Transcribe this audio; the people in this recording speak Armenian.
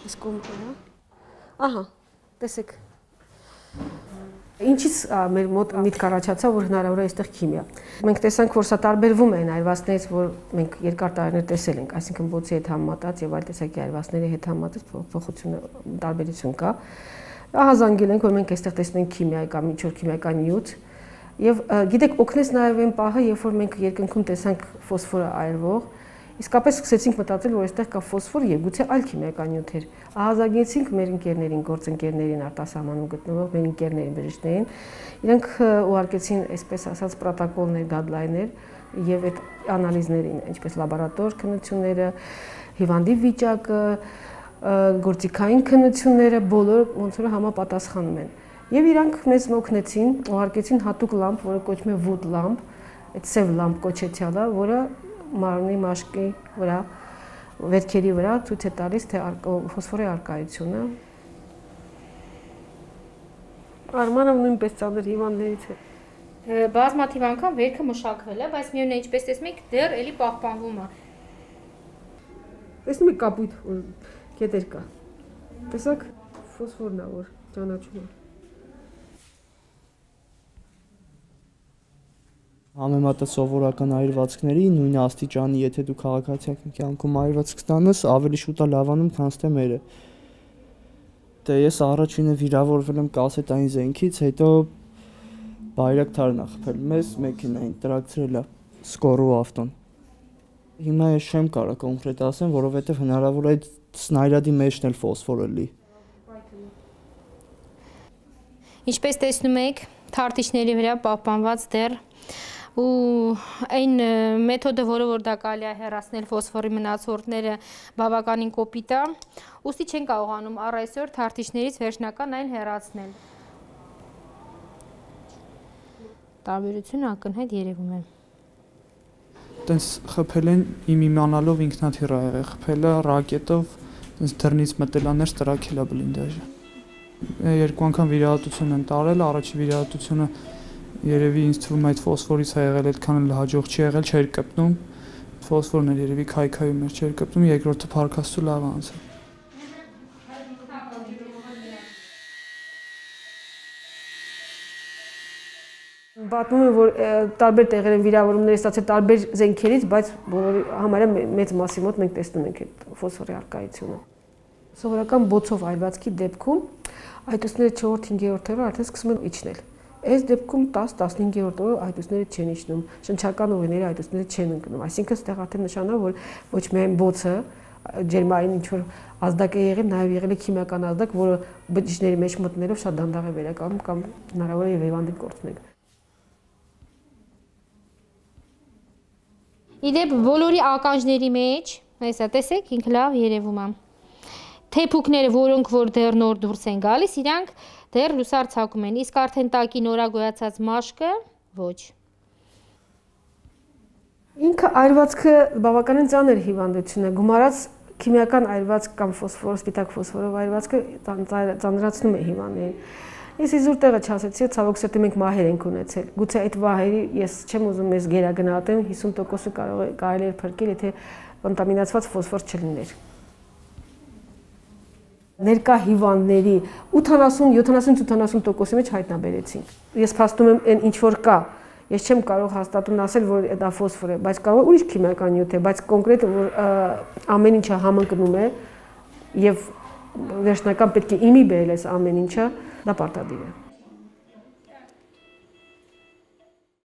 Իսկ կոմպորա։ Ահա, տեսեք։ Ինչից մեր մոտ միտք առաջացավ, որ հնարավոր է այստեղ քիմիա։ Մենք տեսանք, որ սա տարբերվում է այն այրվածներից, որ մենք երկար տարիներ տեսել ենք, այսինքն բոցի հետ համեմատած եւ այլ տեսակի այրվածների հետ համեմատած փոփոխությունը տարբերություն կա։ Ահազանգել ենք, որ մենք այստեղ տեսնում ենք քիմիայի կամ ինչ-որ քիմիական նյութ եւ գիտեք, օգնեց նաեւ այն պահը, երբ որ մենք երկնքում տեսանք ֆոսֆորը այրվող, իսկապես սկսեցինք մտածել, որ այստեղ կա ֆոսֆոր եւ գուցե այլ քիմիական նյութեր։ Ահազանգեցինք մեր ընկերներին, գործընկերներին, արտասահմանում գտնվող մեր ընկերներին, բժիշկներին, իրենք ուղարկեցին, այսպես ասած, պրոտոկոլներ, գայդլայներ եւ այդ անալիզներին, ինչպես լաբորատոր քննությունները, հիվանդի վիճակը, գործիքային քննությունները, բոլորը ոնց որ համապատասխանում են։ Եվ իրանք մեզ օգնեցին, ուղարկեցին հատուկ լամպ, որը կոչվում է wood lamp, այդ սև լամպ կոչեցյալը, որը մարմնի մաշկի վրա, վերքերի վրա ցույց է տալիս, թե ֆոսֆորի արկայությունը։ Արմանը նույնպես ծանր հիվանդներից է։ Բազմաթիվ անգամ վերքը մշակվել է, բայց միևնույն է, ինչպես տեսնում եք, դեռ էլի պահպանվում է։ Տեսնում եք կապույտ կետեր կա։ Տեսակ ֆոսֆորն է, որ ճանաչում է։ Համեմատած սովորական այրվածքների նույն աստիճանի, եթե դու քաղաքացիական կյանքում այրվածք ստանաս, ավելի շուտ է լավանում, քան թե մերը։ Դե ես առաջինը վիրավորվել եմ կասետային զենքից, հետո բայրակթարն է խփել մեզ, մեքենային տրակցրել է սկորու ավտոն։ Հիմա ես չեմ կարող կոնկրետ ասեմ, որովհետև հնարավոր է սնայրադի մեջն էլ ֆոսֆորը լի։ Ինչպես տեսնում եք, թարթիչների վրա պահպանված դեռ ու այն մեթոդը, որ դա կարելի է հեռացնել ֆոսֆորի մնացորդները, բավականին կոպիտ է, ուստի չեն կարողանում առ այսօր թարթիչներից վերջնական այն հեռացնել։ Տարբերությունը ակնհայտ երևում է։ Տենց խփել են իմ իմանալով ինքնաթիռ ա եղել, խփել է ռակետով, տենց դռնից մտել է ներս տրաքել է բլինդաժը։ Երկու անգամ վիրահատություն են տարել, առաջի վիրահատությունը երևի ինձ թվում է այդ ֆոսֆորից է եղել, այդքան հաջող չի եղել, չէր կպնում, ֆոսֆորն էր երևի քայքայում էր, չէր կպնում, երկրորդը փառքաստու լավ անցավ։ Պատմում են, որ տարբեր տեղեր են վիրավորումներ ստացել տարբեր զենքերից, բայց բոլորի համարյա մեծ մասի մոտ մենք տեսնում ենք այդ ֆոսֆորի արկայությունը։ Սովորական բոցով այրվածքի դեպքում այտուցները 4-5-րդ օրը արդեն սկսում են իջնել։ Այս դեպքում 10-15-րդ օրը այտուցները չեն իջնում, շնչական ուղիները այտուցները չեն ընկնում, այսինքն այստեղ արդեն նշանա, որ ոչ միայն բոցը, ջերմային ինչ-որ ազդակ է եղել, նաև եղել է քիմիական ազդակ, որը բջիջների մեջ մտնելով շատ դանդաղ է վերականգնում կամ հնարավոր է հիվանդին կորցնել։ Իդեպ բոլորի ականջների մեջ, այսա տեսեք, ինքը լավ երևում է։ Թեփուկները, որոնք որ դեռ նոր դուրս են գալիս, իրանք դեռ լուսարձակում են, իսկ արդեն տակի նորագոյացած մաշկը ոչ։ Ինքը այրվածքը բավականին ծանր հիվանդություն է, գումարած քիմիական այրվածք կամ ֆոսֆոր, սպիտակ ֆոսֆորով այրվածքը ծանրացնում է հիվանդներին։ Ես իզուր տեղը չասեցի, ցավոք սրտի մենք մահեր ենք ունեցել։ Գուցե այդ մահերի ես չեմ ուզում մեզ գերագնահատեմ, 50%-ը կարելի էր փրկել, եթե կոնտամինացված ֆոսֆոր չլիներ։ Ներկա հիվանդների 80-70%-ի մեջ հայտնաբերեցինք։ Ես փաստում եմ այն ինչ որ կա, ես չեմ կարող հաստատուն ասել, որ դա ֆոսֆոր է, բայց կարող է ուրիշ քիմիական նյութ է, բայց կոնկրետ որ ամեն ինչը համընկնում է եւ վերջնական պետք է իմի բերել այս ամեն ինչը, դա պարտադիր է։